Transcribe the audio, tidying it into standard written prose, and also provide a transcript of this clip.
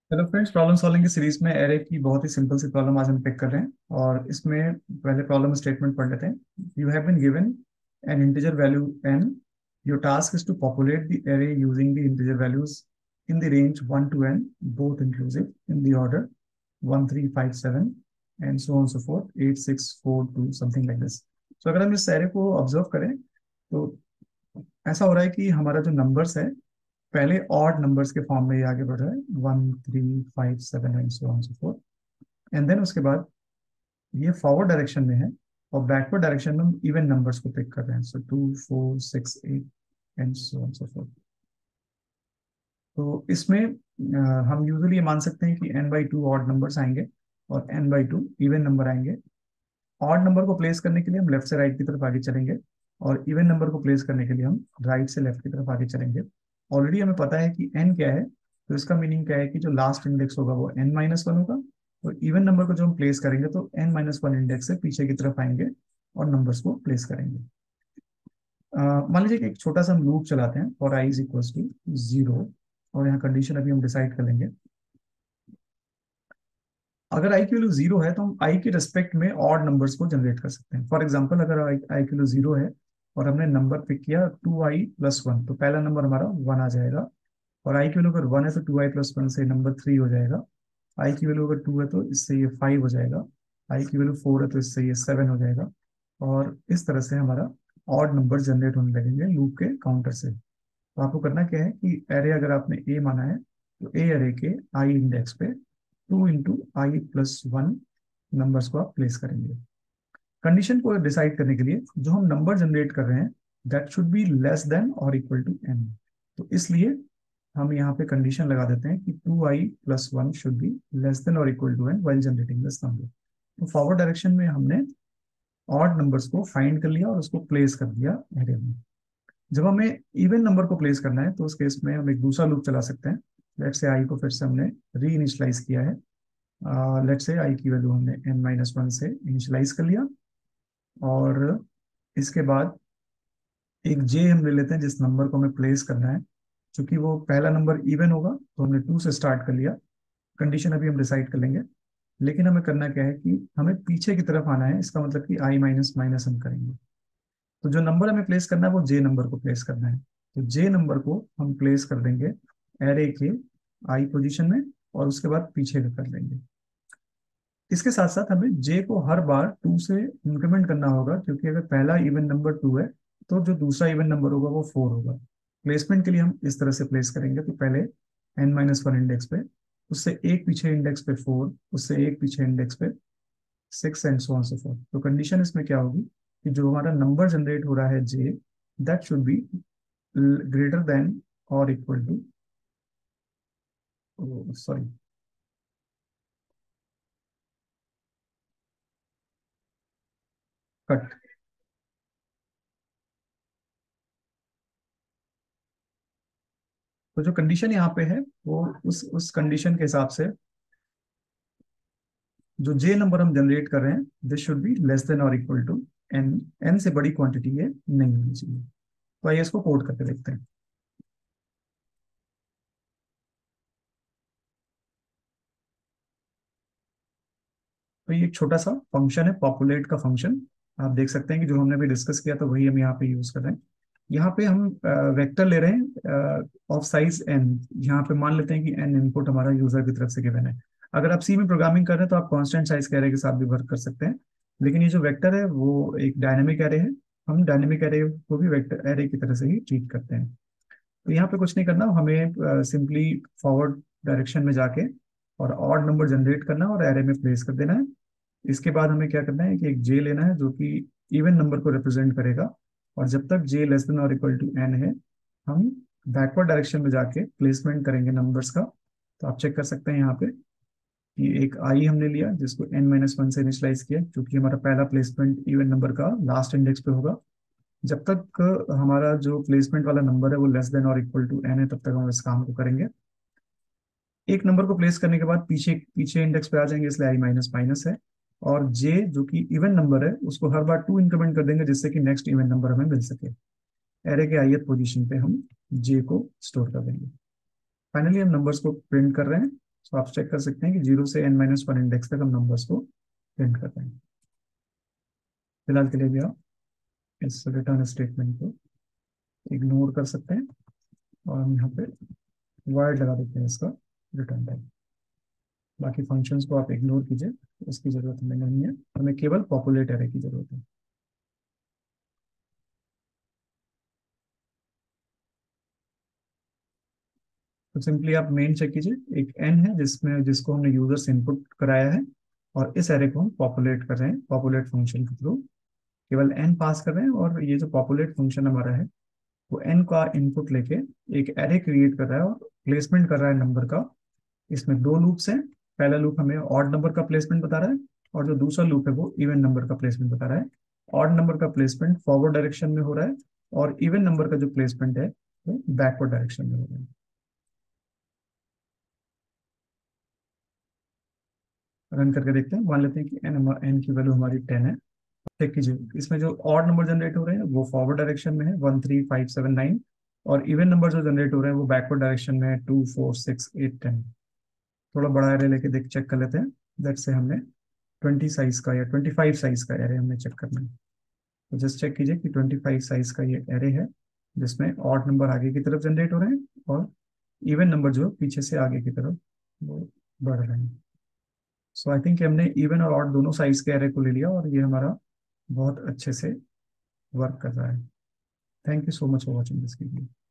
Hello friends, problem solving की series में array की बहुत ही सिंपल सी प्रॉब्लम आज हम पिक कर रहे हैं। और इसमें पहले प्रॉब्लम स्टेटमेंट पढ़ लेते हैं। You have been given an integer value n. Your task is to populate the array using the integer values in the range 1 to n, both inclusive, in the order 1 3 5 7 and so on so forth 8 6 4 2 something like this. So अगर हम इस array को observe करें तो ऐसा हो रहा है कि हमारा जो नंबर्स है पहले ऑड नंबर्स के फॉर्म में ये आगे बढ़ रहा है 1 3 5 7 and so on so forth. एंड देन उसके बाद ये फॉरवर्ड डायरेक्शन में है और बैकवर्ड डायरेक्शन में हम इवन नंबर्स को पिक कर रहे हैं। So 2 4 6 8 and so on so forth. तो इसमें हम यूजुअली ये मान सकते हैं कि n/2 ऑड नंबर्स आएंगे और n/2 इवन नंबर आएंगे। ऑड नंबर को प्लेस करने के लिए हम लेफ्ट से राइट की तरफ आगे चलेंगे और इवन नंबर को प्लेस करने के लिए हम राइट से लेफ्ट की तरफ आगे चलेंगे। ऑलरेडी हमें पता है कि n क्या है, तो इसका मीनिंग क्या है कि जो लास्ट इंडेक्स होगा वो n-1 होगा। तो इवन नंबर को जो हम प्लेस करेंगे तो n-1 इंडेक्स से पीछे की तरफ आएंगे और नंबर्स को प्लेस करेंगे। मान लीजिए कि एक छोटा सा हम लूप चलाते हैं for i is equals to 0। और यहाँ कंडीशन अभी हम डिसाइड कर लेंगे। अगर आई की वैल्यू जीरो है तो हम आई के रिस्पेक्ट में ऑड नंबर्स को जनरेट कर सकते हैं। फॉर एग्जांपल, अगर आई की वैल्यू जीरो है और हमने नंबर पिक किया 2i+1, तो पहला नंबर हमारा 1 आ जाएगा। और आई की वैल्यू अगर 1 है तो 2i+1 से नंबर 3 हो जाएगा। आई की वैल्यू अगर 2 है तो इससे ये 5 हो जाएगा। आई की वैल्यू 4 है तो इससे ये 7 हो जाएगा। और इस तरह से हमारा ऑड नंबर जनरेट होने लगेंगे लूप के काउंटर से। तो आपको करना क्या है कि एरे अगर आपने ए माना है तो ए एरे के आई इंडेक्स पे 2 × i+1 नंबर्स को आप प्लेस करेंगे। कंडीशन को डिसाइड करने के लिए जो हम नंबर जनरेट कर रहे हैं that should be less than और इक्वल टू n। तो इसलिए हम यहाँ पे कंडीशन लगा देते हैं कि 2i+1 should be less than और equal to n while generating this number. तो फॉरवर्ड डायरेक्शन में हमने ऑड नंबर्स को फाइंड कर लिया और उसको प्लेस कर दिया एरे में। जब हमें इवन नंबर को प्लेस करना है तो उस केस में हम एक दूसरा लूप चला सकते हैं। लेट से आई को फिर से हमने री इनिशलाइज किया है। लेट से आई की वैल्यू हमने n-1 से इनिशलाइज कर लिया। और इसके बाद एक जे हम ले लेते हैं जिस नंबर को हमें प्लेस करना है। क्योंकि वो पहला नंबर इवन होगा तो हमने 2 से स्टार्ट कर लिया। कंडीशन अभी हम डिसाइड कर लेंगे। लेकिन हमें करना क्या है कि हमें पीछे की तरफ आना है। इसका मतलब कि आई माइनस माइनस हम करेंगे। तो जो नंबर हमें प्लेस करना है वो जे नंबर को प्लेस करना है। तो जे नंबर को हम प्लेस कर देंगे एरे के आई पोजीशन में और उसके बाद पीछे का कर लेंगे। इसके साथ साथ हमें जे को हर बार 2 से इंक्रीमेंट करना होगा, क्योंकि अगर पहला इवन नंबर 2 है तो जो दूसरा इवन नंबर होगा वो 4 होगा। प्लेसमेंट के लिए हम इस तरह से प्लेस करेंगे। तो पहले n-1 इंडेक्स पे, उससे एक पीछे इंडेक्स पे 4, उससे एक पीछे इंडेक्स पे 6 and so on so forth. तो कंडीशन इसमें क्या होगी कि जो हमारा नंबर जनरेट हो रहा है J, that should be greater than और इक्वल टू, सॉरी, कट। तो जो कंडीशन यहाँ पे है वो उस कंडीशन के हिसाब से जो जे नंबर हम जनरेट कर रहे हैं this should be less than और इक्वल टू एन। एन से बड़ी क्वांटिटी ये नहीं होनी चाहिए। तो आइए इसको कोड करके देखते हैं। तो ये एक छोटा सा फंक्शन है, पॉपुलेट का फंक्शन। आप देख सकते हैं कि जो हमने भी डिस्कस किया तो वही हम यहाँ पे यूज कर रहे हैं। यहाँ पे हम वेक्टर ले रहे हैं ऑफ साइज एन। यहाँ पे मान लेते हैं कि एन इनपुट हमारा यूजर की तरफ से गिवन है। अगर आप सी में प्रोग्रामिंग कर रहे हैं तो आप कांस्टेंट साइज के एरे के साथ भी वर्क कर सकते हैं। लेकिन ये जो वेक्टर है वो एक डायनेमिक एरे है। हम डायनेमिक एरे को भी वेक्टर एरे की तरह से ही ट्रीट करते हैं। तो यहाँ पे कुछ नहीं करना, हमें सिंपली फॉरवर्ड डायरेक्शन में जाके और ऑड नंबर जनरेट करना और एरे में प्लेस कर देना है। इसके बाद हमें क्या करना है कि एक जे लेना है जो कि इवन नंबर को रिप्रेजेंट करेगा। और जब तक जे लेस देन और इक्वल टू एन है हम बैकवर्ड डायरेक्शन में जाके प्लेसमेंट करेंगे नंबर्स का। तो आप चेक कर सकते हैं यहाँ पे कि एक आई हमने लिया जिसको n-1 से इनिशलाइज किया, क्योंकि हमारा पहला प्लेसमेंट इवन नंबर का लास्ट इंडेक्स पे होगा। जब तक हमारा जो प्लेसमेंट वाला नंबर है वो लेस देन और इक्वल टू एन है तब तक हम इस काम को करेंगे। एक नंबर को प्लेस करने के बाद पीछे पीछे इंडेक्स पे आ जाएंगे, इसलिए आई माइनस माइनस है। और जे जो कि इवन नंबर है उसको हर बार 2 इंक्रीमेंट कर देंगे जिससे कि नेक्स्ट इवन नंबर हमें मिल सके। एरे के ith पोजीशन पे हम जे को स्टोर कर देंगे। फाइनली हम नंबर्स को प्रिंट कर रहे हैं। तो आप चेक कर सकते हैं कि 0 से n-1 इंडेक्स तक हम नंबर्स को प्रिंट कर रहे हैं। फिलहाल के लिए भी आप इस रिटर्न स्टेटमेंट को इग्नोर कर सकते हैं और हम यहाँ पे वर्ड लगा देते हैं इसका रिटर्न टाइप। बाकी फंक्शंस को आप इग्नोर कीजिए, इसकी जरूरत हमें नहीं है, हमें केवल पॉपुलेट एरे की जरूरत है। तो सिंपली आप मेन चेक कीजिए, एक एन है जिसको हमने यूजर से इनपुट कराया है और इस एरे को हम पॉपुलेट कर रहे हैं पॉपुलेट फंक्शन के थ्रू। केवल एन पास कर रहे हैं और ये जो पॉपुलेट फंक्शन हमारा है वो एन का इनपुट लेके एक एरे क्रिएट कर रहा है और प्लेसमेंट कर रहा है नंबर का। इसमें दो लूप्स हैं, पहला लूप हमें ऑड नंबर का प्लेसमेंट बता रहा है और जो दूसरा लूप है वो इवन नंबर का प्लेसमेंट बता रहा है। ऑड नंबर का प्लेसमेंट फॉरवर्ड डायरेक्शन में हो रहा है और इवन नंबर का जो प्लेसमेंट है वो बैकवर्ड डायरेक्शन में हो रहा है। रन करके देखते हैं, मान लेते हैं कि एन की वैल्यू हमारी 10 है। चेक कीजिए, इसमें जो ऑड नंबर जनरेट हो रहे हैं वो फॉरवर्ड डायरेक्शन में है 1 3 5 7 9 और इवन नंबर जो जनरेट हो रहे हैं वो बैकवर्ड डायरेक्शन में है 2 4 6 8 10। थोड़ा बड़ा एरे लेके देख चेक कर लेते हैं। लेट्स से हमने 20 साइज का या 25 साइज का एरे हमें चेक करना है। तो जस्ट चेक कीजिए कि 25 साइज का ये एरे है जिसमें ऑड नंबर आगे की तरफ जनरेट हो रहे हैं और इवन नंबर जो है पीछे से आगे की तरफ वो बढ़ रहे हैं। सो आई थिंक हमने इवन और ऑड दोनों साइज के एरे को ले लिया और ये हमारा बहुत अच्छे से वर्क कर रहा है। Thank you so much for watching this video.